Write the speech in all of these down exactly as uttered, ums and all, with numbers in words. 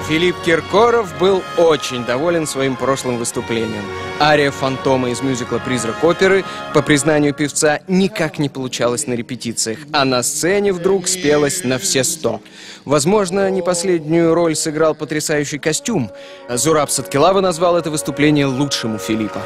Филипп Киркоров был очень доволен своим прошлым выступлением. Ария фантома из мюзикла «Призрак оперы», по признанию певца, никак не получалась на репетициях, а на сцене вдруг спелась на все сто. Возможно, не последнюю роль сыграл потрясающий костюм. Зураб Саткилава назвал это выступление лучшим у Филиппа.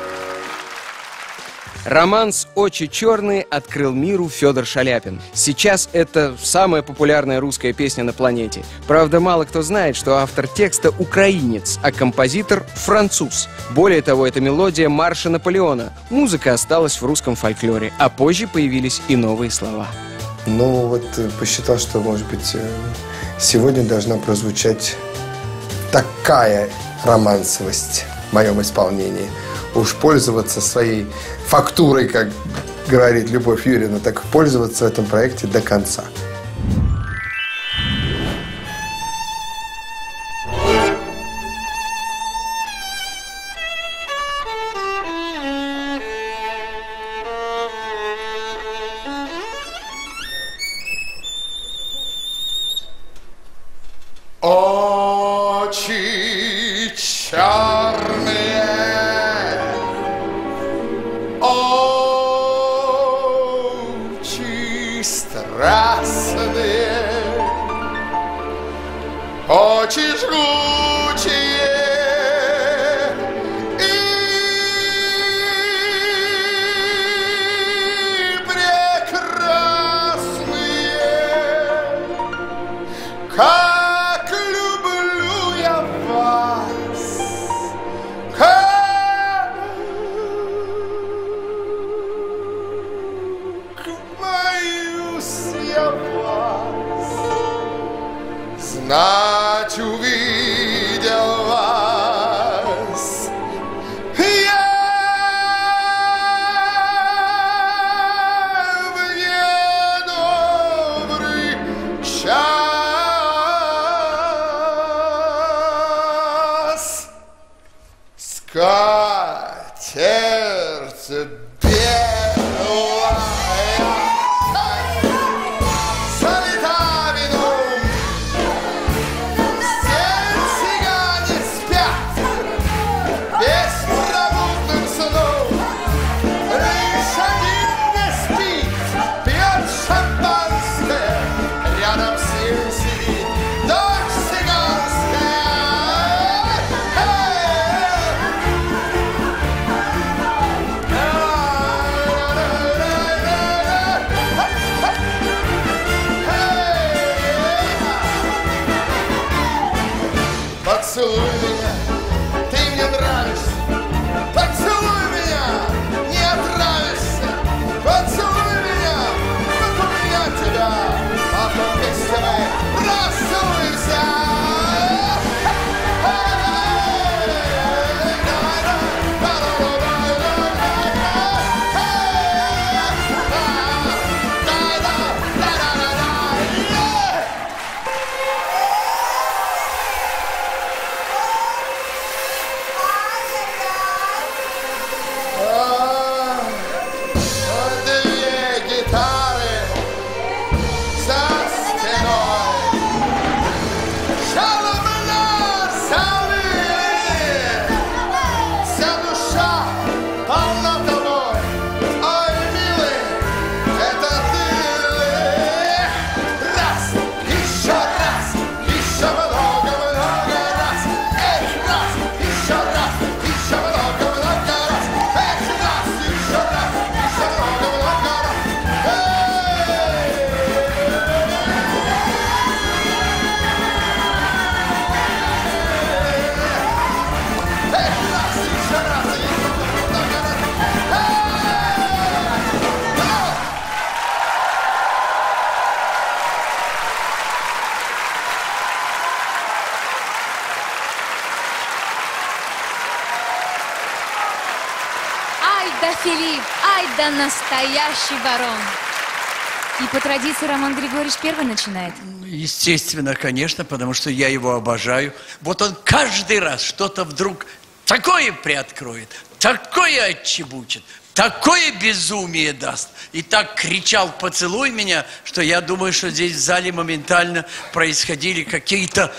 Романс «Очи черные» открыл миру Федор Шаляпин. Сейчас это самая популярная русская песня на планете. Правда, мало кто знает, что автор текста украинец, а композитор француз. Более того, это мелодия марша Наполеона. Музыка осталась в русском фольклоре, а позже появились и новые слова. Ну вот посчитал, что, может быть, сегодня должна прозвучать такая романсовость в моем исполнении. Уж пользоваться своей фактурой, как говорит Любовь Юрьевна, так пользоваться в этом проекте до конца. Очи черные, очи страстные, очи жгучие и прекрасные, как люблю я вас, как боюсь я вас, знать увидел вас я в недобрый час. Скатерть белая залита вином, здесь цыгане спят беспробудным сном, лишь один не спит, пьет шампанское, рядом с ним сидит дочь цыганская. Поцелуй меня, ты мне нравишься. Поцелуй меня, не отравишься. Поцелуй меня, вот у меня тебя, потом вместе мы расцелуемся. да Филипп, ай да настоящий барон. И по традиции Роман Григорьевич первый начинает. Естественно, конечно, потому что я его обожаю. Вот он каждый раз что-то вдруг такое приоткроет, такое отчебучит, такое безумие даст. И так кричал «поцелуй меня», что я думаю, что здесь в зале моментально происходили какие-то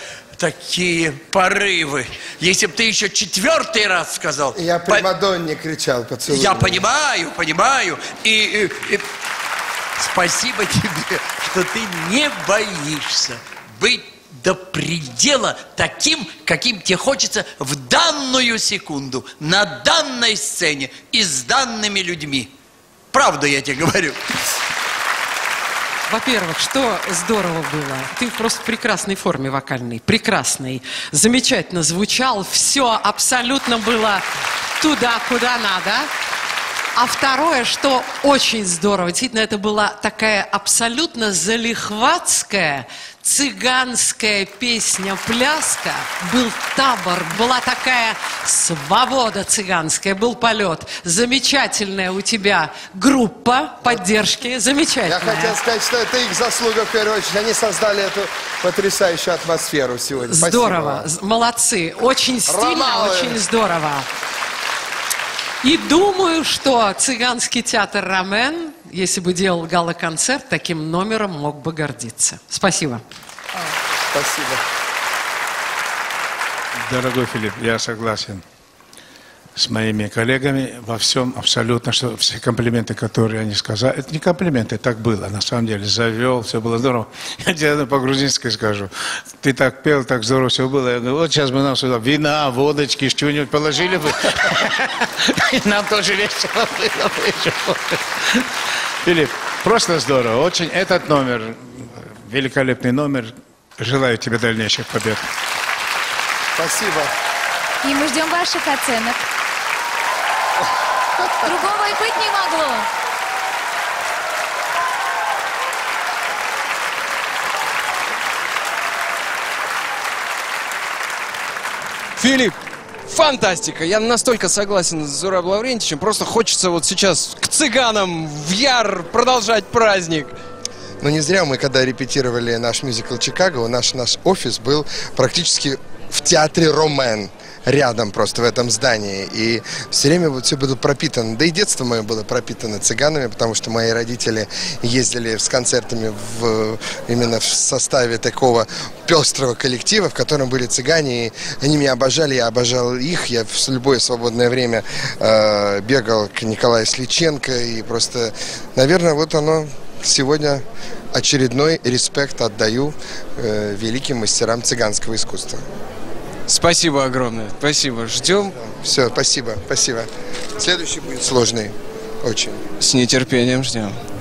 такие порывы. Если бы ты еще четвертый раз сказал... Я по- примадонне кричал, поцелуй. Я меня. понимаю, понимаю. И, и- и спасибо тебе, что ты не боишься быть до предела таким, каким тебе хочется в данную секунду, на данной сцене и с данными людьми. Правду я тебе говорю. Во-первых, что здорово было. Ты просто в прекрасной форме вокальной. Прекрасной. Замечательно звучал. Все абсолютно было туда, куда надо. А второе, что очень здорово. Действительно, это была такая абсолютно залихватская, цыганская песня-пляска. Был табор, была такая свобода цыганская, был полет. Замечательная у тебя группа поддержки. Замечательная. Я хотел сказать, что это их заслуга в первую очередь. Они создали эту потрясающую атмосферу сегодня. Здорово, Спасибо. молодцы. Очень стильно, Ромалы. очень здорово. И думаю, что цыганский театр «Ромен», если бы делал гала-концерт, таким номером мог бы гордиться. Спасибо. Спасибо. Дорогой Филипп, я согласен с моими коллегами во всем абсолютно, что все комплименты, которые они сказали, это не комплименты, так было, на самом деле, завел, все было здорово. Я тебе по-грузински скажу, ты так пел, так здорово все было, я говорю, вот сейчас бы нам сюда вина, водочки, что-нибудь положили бы, и нам тоже весело было бы. Филипп, просто здорово, очень этот номер, великолепный номер, желаю тебе дальнейших побед. Спасибо. И мы ждем ваших оценок. Другого и быть не могло. Филипп, фантастика! Я настолько согласен с Зурабом Лаврентьевичем, просто хочется вот сейчас к цыганам в Яр продолжать праздник. Но не зря мы, когда репетировали наш мюзикл «Чикаго», наш, наш офис был практически в театре «Ромен», рядом просто в этом здании. И все время вот все было пропитано, да и детство мое было пропитано цыганами, потому что мои родители ездили с концертами в, именно в составе такого пестрого коллектива, в котором были цыгане, и они меня обожали, я обожал их. Я в любое свободное время э, бегал к Николаю Сличенко, и просто, наверное, вот оно... Сегодня очередной респект отдаю э, великим мастерам цыганского искусства. Спасибо огромное. Спасибо. Ждем. Все, спасибо, спасибо. Следующий будет сложный. Очень. С нетерпением ждем.